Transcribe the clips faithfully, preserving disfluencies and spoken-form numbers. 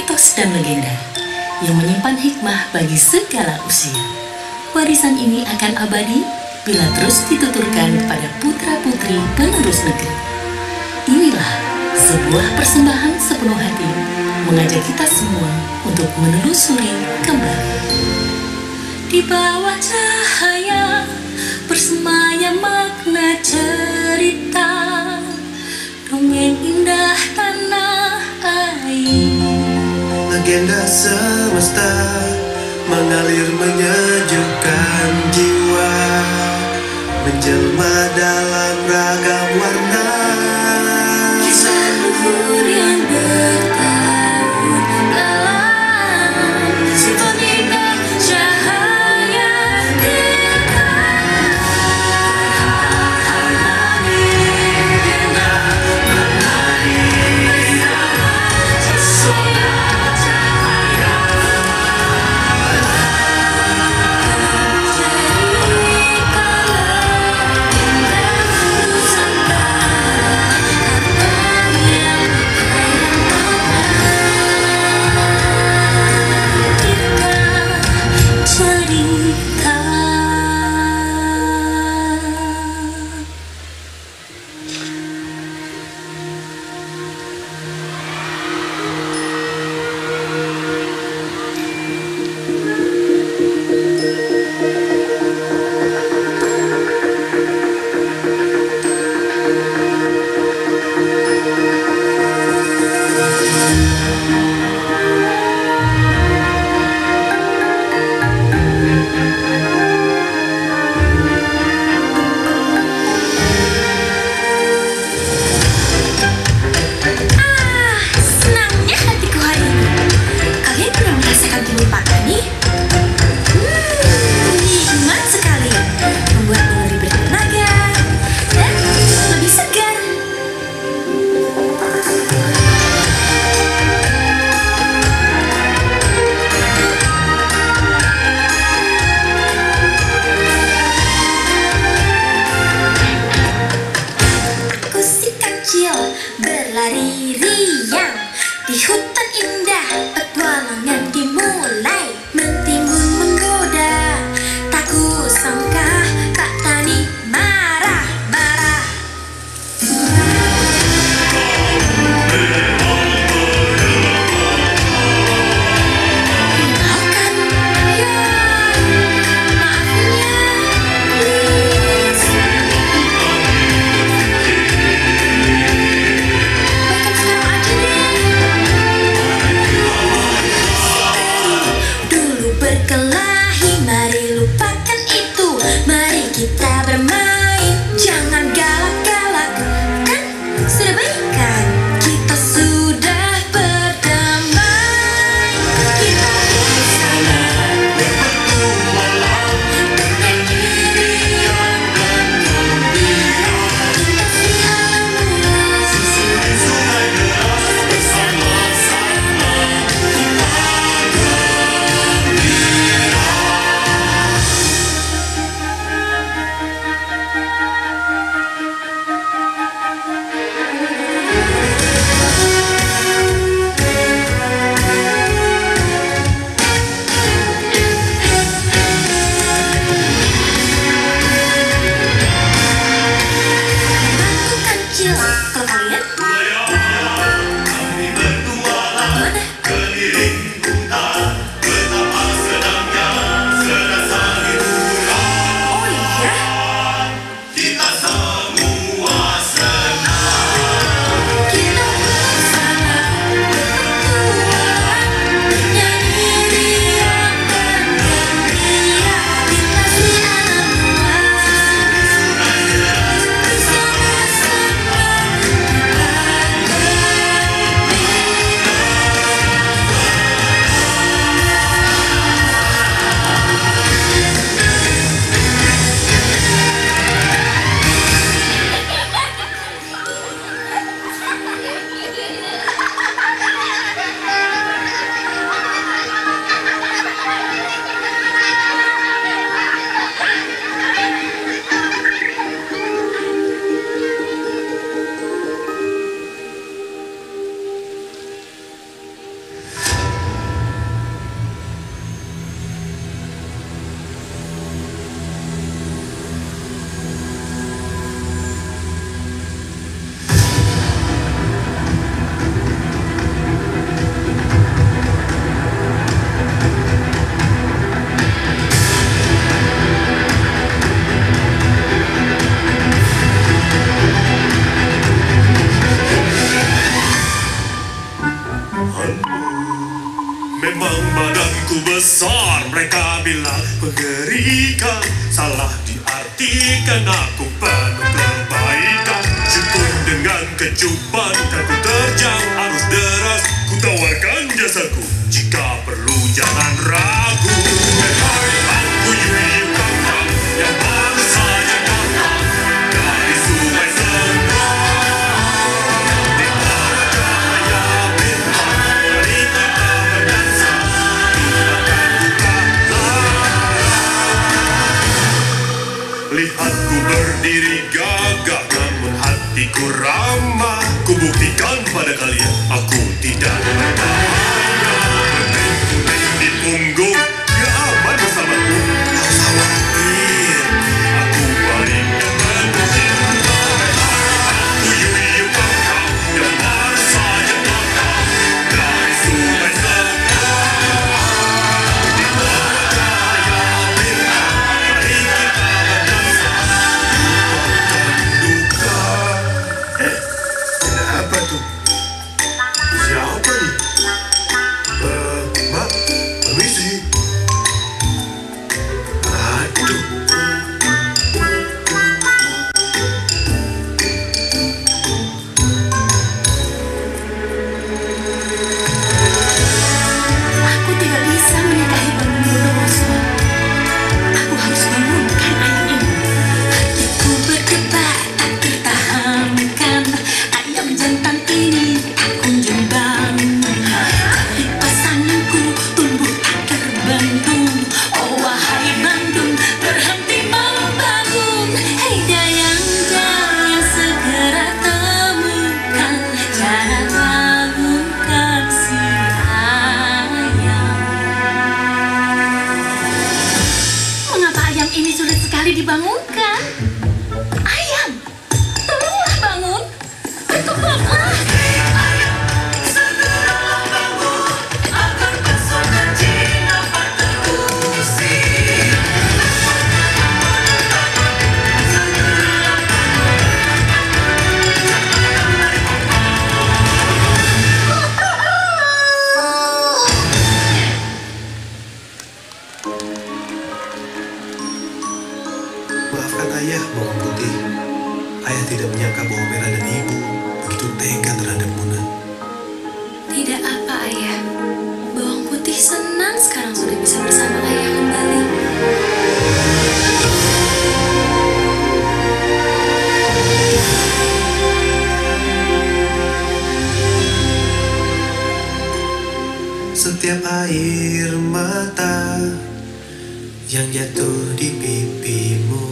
mitos dan legenda yang menyimpan hikmah bagi segala usia. Warisan ini akan abadi bila terus dituturkan kepada putra-putri penerus negeri. Inilah sebuah persembahan sepenuh hati mengajak kita semua untuk menelusuri kembali. Di bawah cahaya bersemayam makna cerita, dongeng indah tanah air. Legenda semesta mengalir menyejukkan jiwa, menjelma dalam ragam warna. Kisah luhur yang bertahun dalam sintoni dan cahaya dirgantara. Harmoni indah menari pesona cahaya. Jadikanlah indah Nusantara. berikan. Salah diartikan, aku penuh kebaikan. Syukur dengan kecupan, kan ku terjang arus deras. Ku tawarkan jasaku, jika perlu jangan ragu. Hai, aku Yuyu Kakak, yang baru saja datang dari sungai Sengkang. Di bawah cahaya bintang, mari kita berdansa, lupakan duka lara. Lihatku berdiri gagah, namun hatiku ramah. Ku buktikan pada kalian, aku tidak berbahaya. Bermain di punggung, ya aman bersamaku. Tak usah khawatir, aku balikkan penuh cinta. Aku Yuyu Kakak, yang baru saja datang dari sungai Sengkang. Di bawah cahaya bintang, mari kita berdansa, lupakan duka. Eh, kenapa tuh? Siapa nih? Eh, Mbak, permisi. Aduh. Aku tidak bisa menikahi Bang Bondowoso. Aku harus bangunkan ayam ini. Hatiku berdebar tak tertahankan. Ayam jantan ini tak kunjung bangun. Kali pasanganku tumbuh tak terbendung. Oh wahai Bandung, berhenti membangun. Hei dayang-dayang, segera temukan cara bangunkan si ayam. Mengapa ayam ini sulit sekali dibangunkan? Ayam, tolonglah bangun. Ketuklah. Segeralah bangun, agar pasukan Cina terusir. Maafkan ayah, bawang putih. Ayah tidak menyangka bawang merah dan ibu begitu tega terhadap Muna. Tidak apa, Ayah. Bawang putih senang sekarang sudah bisa bersama Ayah kembali. Setiap air mata yang jatuh di pipimu,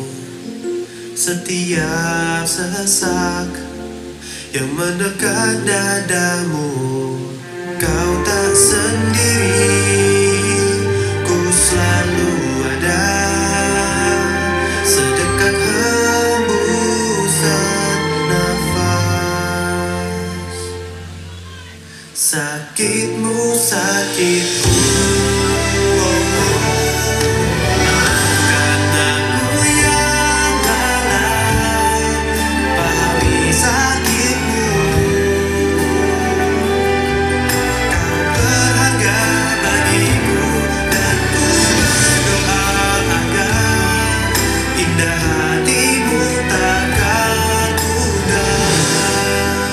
setiap sesak yang mendekat dadamu, kau tak sendiri, ku selalu ada. Sedekat hembusan nafas, sakitmu sakitku. Maafkan aku yang lalai, pahami sakitmu. Kau berharga bagiku, dan ku berdoa agar indah hatimu takkan pudar.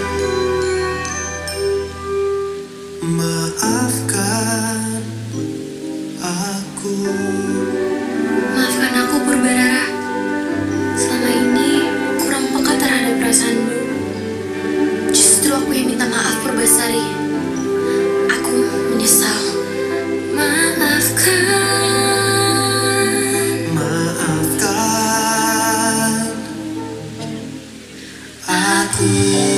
Maafkan aku. Maafkan aku, Purbarara. Selama ini kurang peka terhadap perasaanmu. Justru aku yang minta maaf, Purbasari. Aku menyesal. Maafkan. Maafkan aku.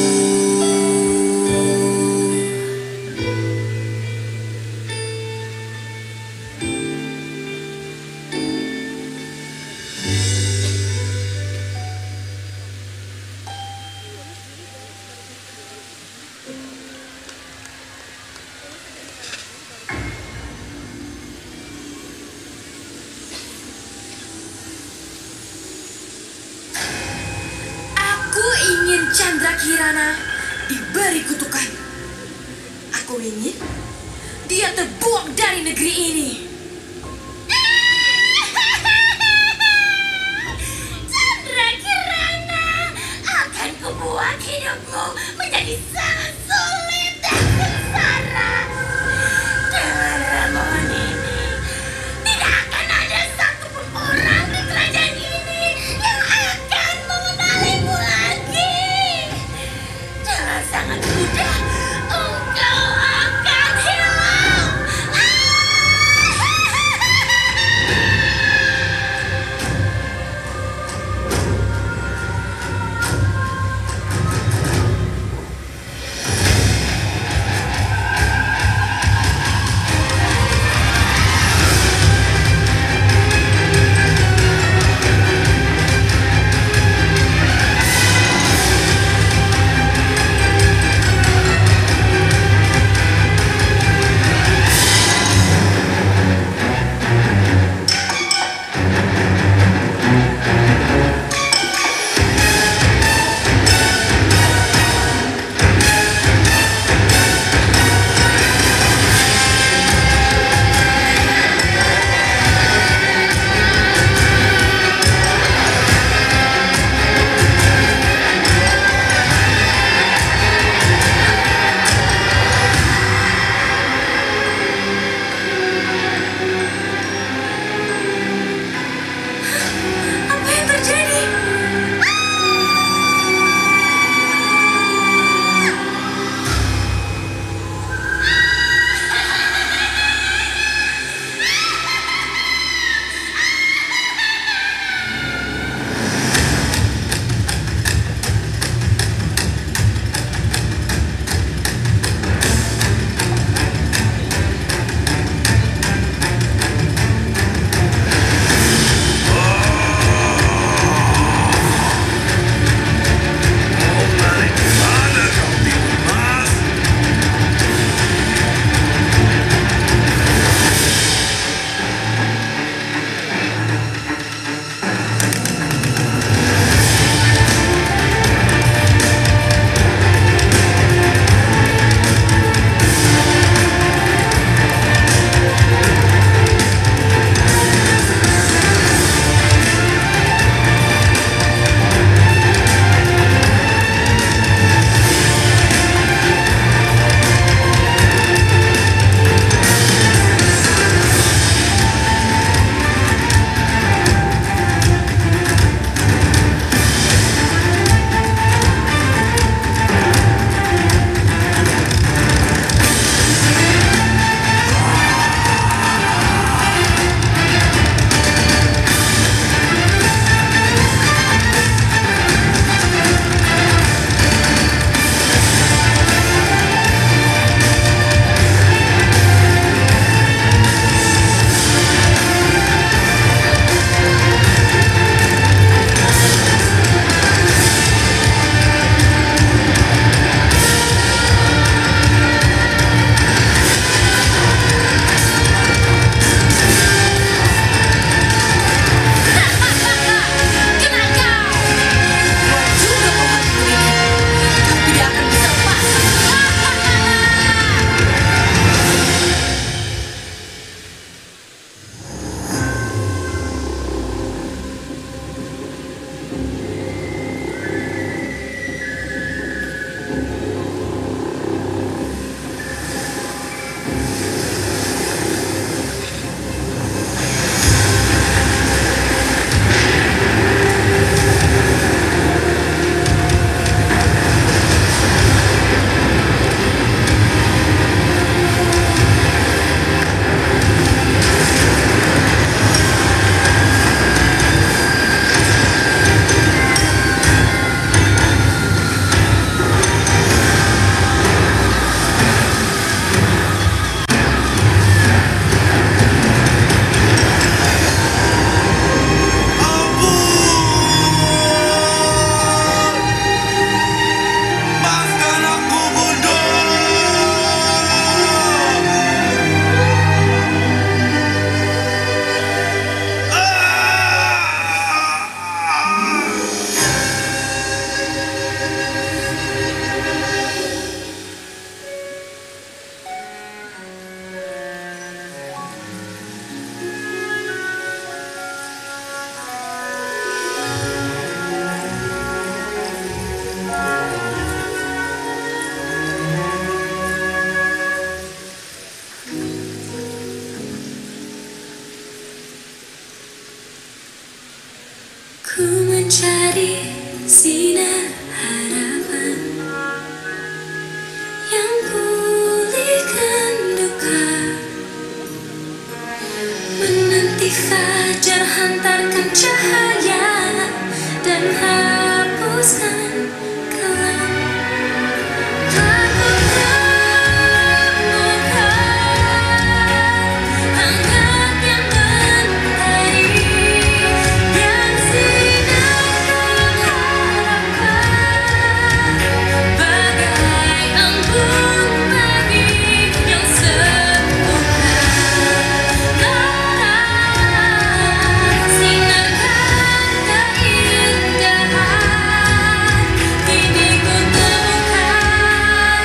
Aku ingin Chandra Kirana diberi kutukan. Aku ingin dia terbuang dari negeri ini. Ku mencari sinar harapan yang pulihkan duka, menanti fajar hantarkan cahaya dan hapuskan kelam. Aku temukan hangat yang mentari dan sinar harapan, bagai embun pagi yang sembuhkan. Sinarkan keindahan, kini ku temukan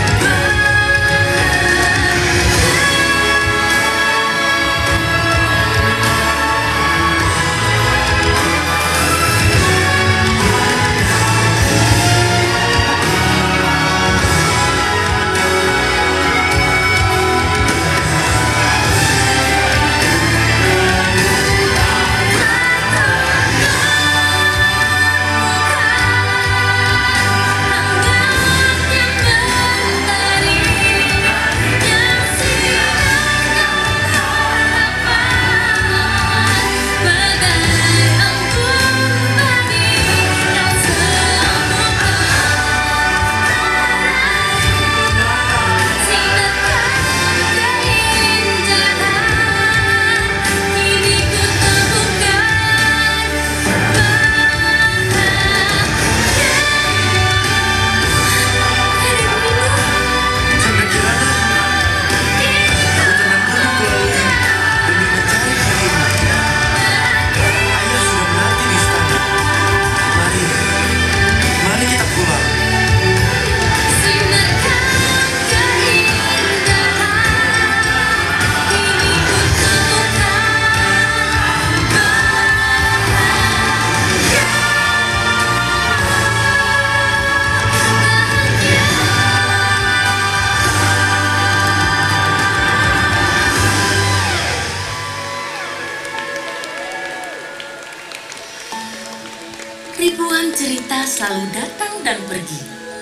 ribuan cerita selalu datang dan pergi.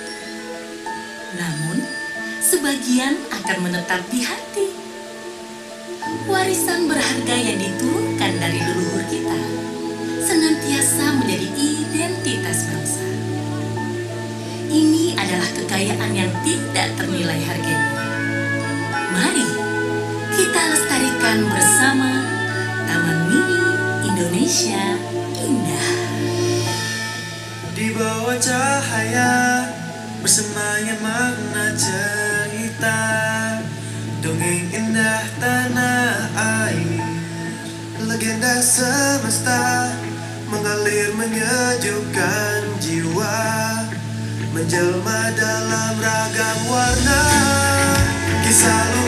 Namun, sebagian akan menetap di hati. Warisan berharga yang diturunkan dari leluhur kita senantiasa menjadi identitas bangsa. Ini adalah kekayaan yang tidak ternilai harganya. Mari kita lestarikan bersama Taman Mini Indonesia Indah. Di bawah cahaya bersemayam makna cerita, dongeng indah tanah air, legenda semesta mengalir menyejukkan jiwa, menjelma dalam ragam warna, kisah